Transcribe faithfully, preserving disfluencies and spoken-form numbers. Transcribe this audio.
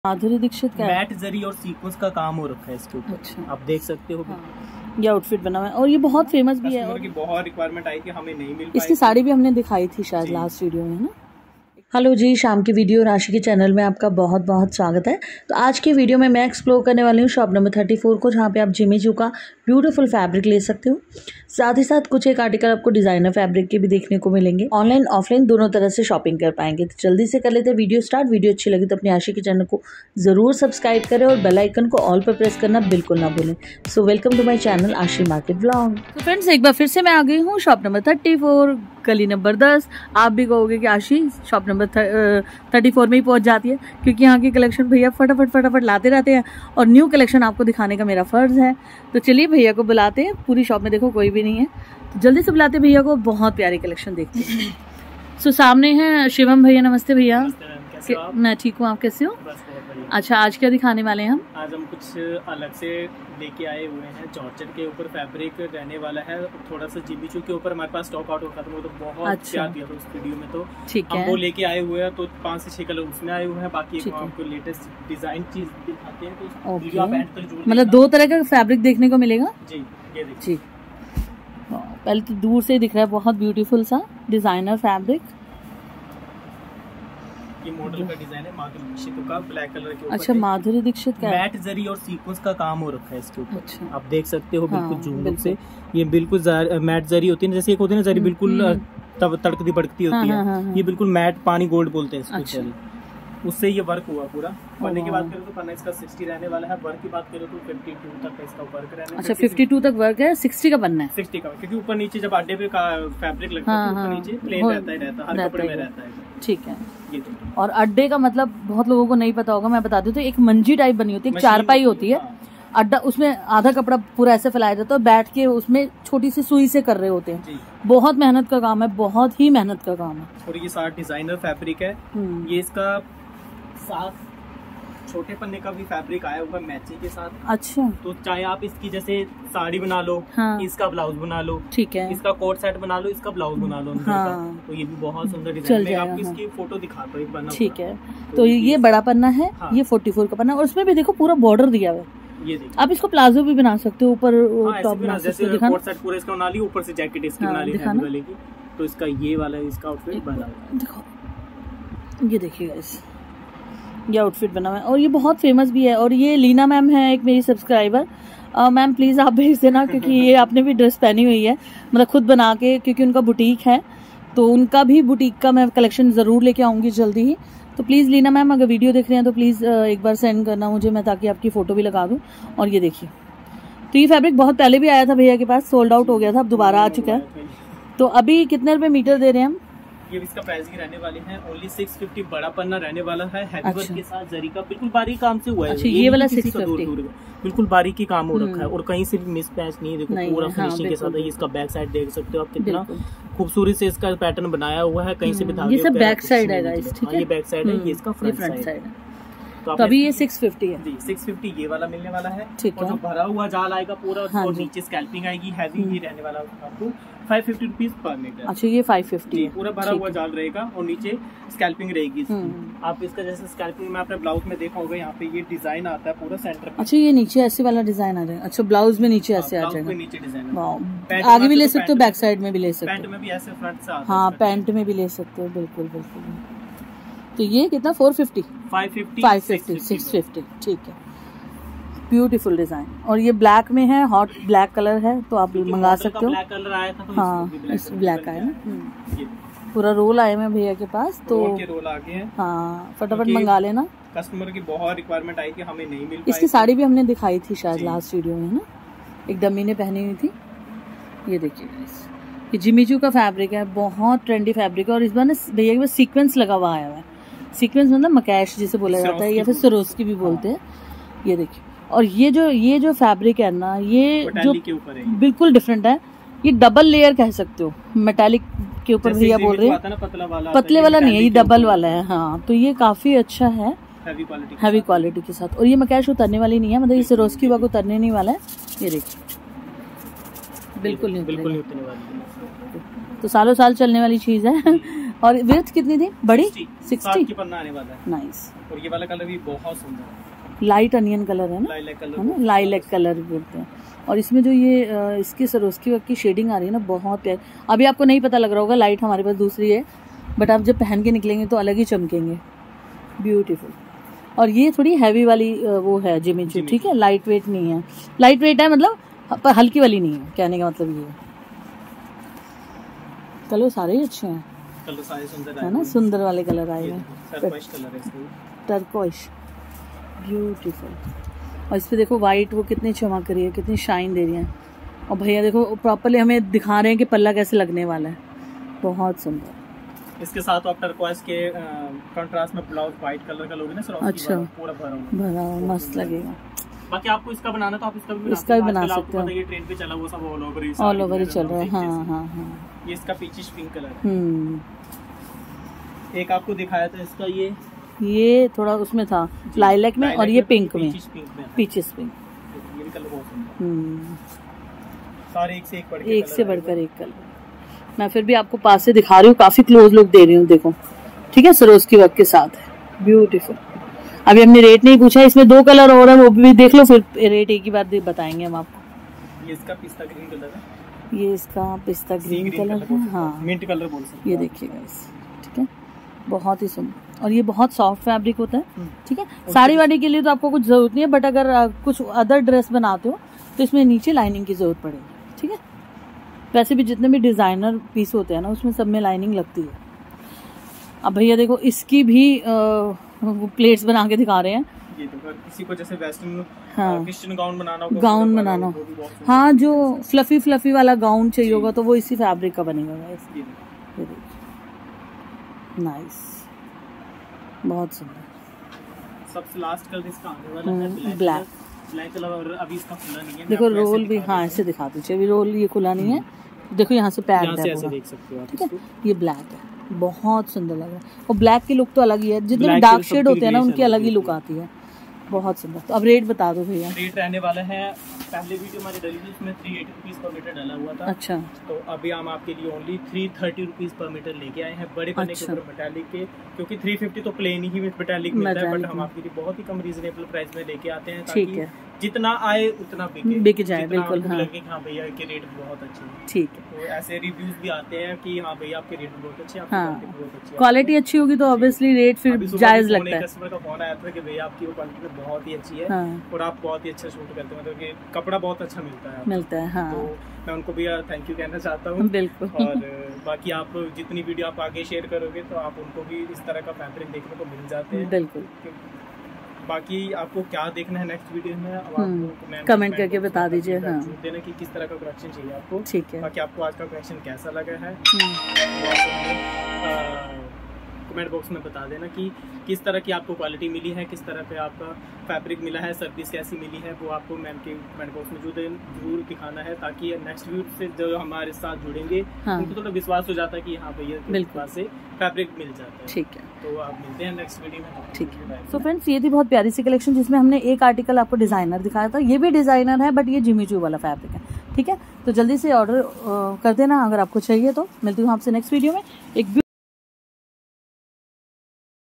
माधुरी दीक्षित का मैट जरी और सीक्वेंस का काम हो रखा है इसके ऊपर। अच्छा, आप देख सकते हो। हाँ। ये आउटफिट बना हुआ है और ये बहुत फेमस भी है और की बहुत रिक्वायरमेंट आई कि हमें नहीं मिल पाई। इसकी साड़ी भी हमने दिखाई थी शायद लास्ट वीडियो में, है ना। हेलो जी, शाम की वीडियो राशि के चैनल में आपका बहुत बहुत स्वागत है। तो आज की वीडियो में मैं एक्सप्लोर करने वाली हूँ शॉप नंबर थर्टी फोर को, जहाँ पे आप जिमी चू का ब्यूटीफुल फैब्रिक ले सकते हो। साथ ही साथ कुछ एक आर्टिकल आपको डिजाइनर फैब्रिक के भी देखने को मिलेंगे। ऑनलाइन ऑफलाइन दोनों तरह से शॉपिंग कर पाएंगे। तो जल्दी से कर लेते हैं वीडियो स्टार्ट। वीडियो अच्छी लगी तो अपनी आशी के चैनल को जरूर सब्सक्राइब करें और बेल आइकन को ऑल पर प्रेस करना बिल्कुल ना भूलें। So welcome to my channel Aashi market vlog. तो फ्रेंड्स, एक बार फिर से मैं आ गई हूँ शॉप नंबर थर्टी फोर, गली नंबर दस। आप भी कहोगे कि आशी शॉप नंबर थर्टी फोर में ही पहुंच जाती है, क्योंकि यहाँ की कलेक्शन भैया फटाफट फटाफट लाते रहते हैं और न्यू कलेक्शन आपको दिखाने का मेरा फर्ज है। तो चलिए भैया को बुलाते हैं। पूरी शॉप में देखो कोई भी नहीं है, तो जल्दी से बुलाते भैया को, बहुत प्यारी कलेक्शन देखते हैं। सो सामने है शिवम भैया। नमस्ते भैया। मैं ठीक हूँ, आप कैसे हो? अच्छा, आज क्या दिखाने वाले हैं हम? आज हम कुछ अलग से लेके आए हुए हैं। जॉर्जेट के ऊपर फैब्रिक रहने वाला है, थोड़ा सा जिमी चू के ऊपर हमारे पास स्टॉक आउट होता था, तो बहुत अच्छा। प्यार दिया था उस वीडियो में। तो ठीक हम है, वो लेके आए हुए हैं। तो पांच से छह कलर उसमें आए हुए हैं, बाकी एक आपको लेटेस्ट डिजाइन चीज दिखाते हैं। तो वीडियो आप एंड तक जरूर, मतलब दो तरह का फैब्रिक देखने को मिलेगा जी। ये देखिए, पहले तो दूर से दिख रहा है बहुत ब्यूटीफुल सा डिजाइनर फैब्रिक। ये मॉडल का डिजाइन है माधुरी दीक्षित का, ब्लैक कलर के ऊपर। अच्छा, माधुरी दीक्षित का मैट जरी और सीक्वेंस का काम हो रखा है इसके ऊपर। अच्छा। आप देख सकते हो बिल्कुल हाँ, जूम से। ये बिल्कुल मैट जरी होती है, जैसे एक होती है ना जरी बिल्कुल तब तड़कती भड़कती होती हाँ, है। हाँ, हाँ, ये बिल्कुल मैट पानी गोल्ड बोलते हैं इसको। अच्छा। जरी उससे ये वर्क हुआ पूरा। पन्ने की बात करें तो पन्ना इसका सिक्सटी रहने वाला है। वर्क की बात करें तो फिफ्टी टू तक इसका वर्क रहने। अच्छा, फिफ्टी टू तक वर्क है, सिक्सटी का बनना है। सिक्सटी का, क्योंकि ऊपर नीचे जब अड्डे पे का फैब्रिक लगता है, ऊपर नीचे प्लेन रहता है, रहता हर कपड़े में रहता है। ठीक है। ये और अड्डे का मतलब बहुत लोगों को नहीं पता होगा, मैं बता दूं तो एक मंजी टाइप बनी होती है, एक चारपाई होती है। अड्डा, उसमें आधा कपड़ा पूरा ऐसे फैलाया जाता है, बैठ के उसमें छोटी सी सुई से कर रहे होते हैं। बहुत मेहनत का काम है, बहुत ही मेहनत का काम है। और ये साथ डिजाइनर फैब्रिक है। ये इसका साथ छोटे पन्ने का भी फैब्रिक आया हुआ मैचिंग के साथ। अच्छा, तो चाहे आप इसकी जैसे साड़ी बना लो, हाँ। इसका ब्लाउज बना लो, ठीक है, इसका कोट सेट बना लो, इसका ब्लाउज बना लो, हाँ। तो ये भी बहुत सुंदर डिजाइन है। आपको इसकी फोटो दिखाता हूँ एक पन्ना, ठीक है। तो, तो ये बड़ा पन्ना है, हाँ। ये फोर्टी फोर का पन्ना, और उसमें भी देखो पूरा बॉर्डर दिया हुआ है। ये देखिए, आप इसको प्लाजो भी बना सकते हो, ऊपर टॉप बना सकते हो, कोट सेट पूरा इसका बना ली, ऊपर से जैकेट इसकी बना ली हैवी वाले की। तो इसका ये वाला इसका आउटफिट बना हुआ है, देखो ये देखिएगा, इस ये आउटफिट बना हुआ है और ये बहुत फेमस भी है। और ये लीना मैम है, एक मेरी सब्सक्राइबर। मैम प्लीज आप भेज देना, क्योंकि ये आपने भी ड्रेस पहनी हुई है, मतलब खुद बना के, क्योंकि उनका बुटीक है, तो उनका भी बुटीक का मैं कलेक्शन जरूर लेके आऊंगी जल्दी ही। तो प्लीज लीना मैम, अगर वीडियो देख रहे हैं तो प्लीज एक बार सेंड करना मुझे, मैं ताकि आपकी फोटो भी लगा दूं। और ये देखिए, तो ये फैब्रिक बहुत पहले भी आया था भैया के पास, सोल्ड आउट हो गया था, अब दोबारा आ चुका है। तो अभी कितने रुपए मीटर दे रहे हैं हम? ये इसका प्राइस ही रहने वाले हैं ओनली सिक्स फिफ्टी। बड़ा पन्ना रहने वाला है, हैवी वर्क के साथ, जरी का बिल्कुल बारीक काम से हुआ है। अच्छा, ये, ये वाला सिक्स फिफ्टी बिल्कुल बारीकी काम हो रखा है और कहीं से भी मिस पैच नहीं है। देखो पूरा फिनिशिंग के साथ है। इसका बैक साइड देख सकते हो आप, कितना खूबसूरती से इसका पैटर्न बनाया हुआ है, कहीं से भी धागे। ये सब बैक साइड है गाइस, ठीक है, ये बैक साइड है, ये इसका फ्रंट साइड है। तो अभी ये सिक्स फिफ्टी है जी, सिक्स फिफ्टी ये वाला मिलने वाला है, ठीक है। और जो भरा हुआ जाल आएगा पूरा, हाँ, और नीचे स्कैल्पिंग आएगी, हैवी ही रहने वाला आपको five fifty rupees per metre. अच्छा, ये फाइव फिफ्टी पूरा भरा हुआ जाल रहेगा और नीचे स्कैल्पिंग रहेगी। आप इसका जैसे स्कैल्पिंग में आपने ब्लाउज में देखा होगा, यहाँ पे ये डिजाइन आता है पूरा सेंटर। अच्छा, ये नीचे ऐसे वाला डिजाइन आ जाएगा। अच्छा, ब्लाउज में नीचे ऐसे आ जाएगा, नीचे डिजाइन। आगे भी ले सकते हो, बैक साइड में भी ले सकते हो, पैंट में भी ऐसे फ्रंट से, हाँ पैंट में भी ले सकते हो, बिल्कुल बिल्कुल। तो ये कितना? Four fifty, five fifty, five fifty, six fifty, ठीक है। ब्यूटीफुल डिजाइन, और ये ब्लैक में है, हॉट ब्लैक कलर है, तो आप मंगा सकते हो। ब्लैक कलर आया था, तो हाँ इस ब्लैक आया ना, पूरा रोल आए हैं भैया के पास, तो रोल आ गए हैं, हाँ फटाफट मंगा लेना। कस्टमर की बहुत रिक्वायरमेंट आई कि हमें नहीं मिल पाई। इसकी साड़ी भी हमने दिखाई थी शायद लास्ट वीडियो में, है ना, एक डमी ने पहनी हुई थी। ये देखिए ये जिमी चू का फैब्रिक है, बहुत ट्रेंडी फैब्रिक है, और इस बार ना भैया के पास सीक्वेंस लगा हुआ आया हुआ है। सीक्वेंस मतलब मकैश जिसे बोला जाता है, या फिर सरोस्की भी बोलते हैं। ये देखिए, और ये जो ये जो फैब्रिक है ना, ये जो बिल्कुल डिफरेंट है, ये डबल लेयर कह सकते हो, मेटालिक के ऊपर भैया बोल रहे हैं, पतला वाला, पतले वाला नहीं है, ये डबल वाला है, हाँ। तो ये काफी अच्छा है, हैवी क्वालिटी के साथ। और ये मकैश उतरने वाली नहीं है, मतलब ये सरोस्की वाला उतरने नहीं वाला है। ये देखिए, बिल्कुल नहीं बिल्कुल नहीं उतरने वाली, तो सालों साल चलने वाली चीज है। और विड्थ कितनी थी? बड़ी सिक्सटी की पन्ना आने वाला है। नाइस। और ये वाला कलर भी बहुत सुंदर है, लाइट अनियन कलर है ना, लाइलैक कलर है ना, लाइलैक कलर बोलते हैं। और इसमें जो ये इसकी सरोस्की वर्क की शेडिंग आ रही है ना, बहुत प्यारी। अभी आपको नहीं पता लग रहा होगा, लाइट हमारे पास दूसरी है, बट आप जब पहन के निकलेंगे तो अलग ही चमकेंगे, ब्यूटीफुल। और ये थोड़ी हैवी वाली वो है जिमी चू, ठीक है, लाइट वेट नहीं है। लाइट वेट है मतलब पर हल्की वाली नहीं है, कहने का मतलब ये है। कलर सारे ही अच्छे हैं, कलर सारे सुंदर है ना, सुंदर वाले कलर आए हैं, टर्कोइश कलर है, टर्कोइश, ब्यूटीफुल। और इस पे देखो वाइट वो कितनी चमक रही है, कितनी शाइन दे रही है। और भैया देखो प्रॉपर्ली हमें दिखा रहे हैं कि पल्ला कैसे लगने वाला है, बहुत सुंदर। इसके साथ आप टर्कोइश के कंट्रास्ट में ब्लाउज व्हाइट कलर का लोगे ना सर, अच्छा, पूरा भरा भरा मस्त लगेगा। बाकी आपको इसका बनाना तो आप इसका भी इसका भी बना सकते हो, ये ट्रेंड पे चला वो सब ऑल ओवर ही ऑल ओवर ही चल रहा है। हाँ हाँ हाँ। ये इसका पीचिश पिंक कलर है। हम्म, एक आपको दिखाया था इसका, ये ये थोड़ा उसमें था लाइलैक में, और ये पिंक में, पीचिस पिंक। ये भी कलर बहुत सुंदर, हम्म, सारे एक से एक बढ़कर एक से बढ़कर एक कलर। मैं फिर भी आपको पास से दिखा रही हूँ, काफी क्लोज लुक दे रही हूँ, देखो ठीक है, सरोस्की वर्क के साथ है, ब्यूटीफुल। अभी हमने रेट नहीं पूछा, इसमें दो कलर और है, वो भी देख लो, फिर रेट एक ही बार बताएंगे हम आपको। ये इसका पिस्ता ग्रीन कलर है, ये इसका पिस्ता ग्रीन कलर है, हाँ मिंट कलर बोल सकते हैं। ये देखिएगा इस, ठीक है, बहुत ही सुंदर। और ये बहुत सॉफ्ट फैब्रिक होता है, ठीक है। साड़ी वाड़ी के लिए तो आपको कुछ जरूरत नहीं है, बट अगर कुछ अदर ड्रेस बनाते हो तो इसमें नीचे लाइनिंग की जरूरत पड़ेगी, ठीक है। वैसे भी जितने भी डिजाइनर पीस होते हैं ना, उसमें सब में लाइनिंग लगती है। अब भैया देखो इसकी भी आ, वो प्लेट्स बना के दिखा रहे हैं। ये तो किसी को जैसे वेस्टर्न हाँ, क्रिश्चियन गाउन बनाना होगा, गाउन बनाना हो, हाँ, जो फ्लफी फ्लफी वाला गाउन चाहिए होगा तो वो इसी फैब्रिक का बनेगा। नाइस, बहुत सुंदर। सबसे लास्ट कलर इसका आने वाला है ब्लैक, ब्लैक कलर। और अभी इसका खुला नहीं है, देखो रोल भी, हाँ ऐसे दिखा दीजिए, अभी रोल ये खुला नहीं है, देखो यहाँ से पैड है, ऐसे देख सकते हो आप, ठीक है। ये ब्लैक है, बहुत सुंदर लग रहा है। और ब्लैक की लुक तो अलग ही है, जितने डार्क शेड होते हैं ना उनकी अलग ही लुक आती है, बहुत सुंदर। तो अब रेट बता दो भैया। रेट रहने वाला है, पहले वीडियो हमारी डली थी उसमें three eighty rupees per metre डाला हुआ था। अच्छा, तो अभी हम आपके लिए only three thirty rupees per metre लेके आए हैं, बड़े पन्ने के ऊपर मेटालिक के, क्योंकि थ्री फिफ्टी तो प्लेन ही मेटालिक मिलता है, बट हम आपके लिए बहुत ही कम रीजनेबल प्राइस में लेके आते हैं, ताकि जितना आए उतना बिके बिक जाए, बिल्कुल। हाँ, लगे हाँ भैया के रेट बहुत अच्छे हैं, ठीक है। तो ऐसे रिव्यूज भी आते हैं कि हाँ भैया आपके रेट बहुत अच्छे हैं, हाँ, क्वालिटी अच्छी होगी तो ऑब्वियसली रेट फिर जायज लगता है। कस्टमर का फोन आया था कि भैया आपकी वो क्वालिटी बहुत ही अच्छी है, हाँ, और आप बहुत ही अच्छा शूट करते हैं, मतलब कि कपड़ा बहुत अच्छा मिलता है मिलता है। हाँ, तो मैं उनको भी थैंक यू कहना चाहता हूँ, बिल्कुल। और बाकी आप जितनी वीडियो आप आगे शेयर करोगे तो आप उनको भी इस तरह का फैब्रिक देखने को मिल जाते हैं, बिल्कुल। बाकी आपको क्या देखना है नेक्स्ट वीडियो में, अब आपको कमेंट करके बता दीजिए, हाँ, देना कि किस तरह का कलेक्शन चाहिए आपको, ठीक है। बाकी आपको आज का कलेक्शन कैसा लगा है कमेंट बॉक्स में बता देना कि किस तरह की आपको क्वालिटी मिली है, किस तरह पे आपका फैब्रिक मिला है, सर्विस कैसी मिली है, वो आपको मैम के कमेंट बॉक्स में जरूर दिखाना है, ताकि नेक्स्ट वीडियो से जो हमारे साथ जुड़ेंगे, हाँ, उनको थोड़ा विश्वास हो जाता है कि हाँ भैया के पास से फैब्रिक मिल जाता है, ठीक है। तो आप मिलते हैं नेक्स्ट वीडियो में, ठीक है। सो फ्रेंड्स, ये थी बहुत प्यारी सी कलेक्शन, जिसमें हमने एक आर्टिकल आपको डिजाइनर दिखाया था, ये भी डिजाइनर है बट ये जिमी चू वाला फैब्रिक है, ठीक है। तो जल्दी से ऑर्डर कर देना अगर आपको चाहिए तो। मिलती हूँ आपसे नेक्स्ट वीडियो में एक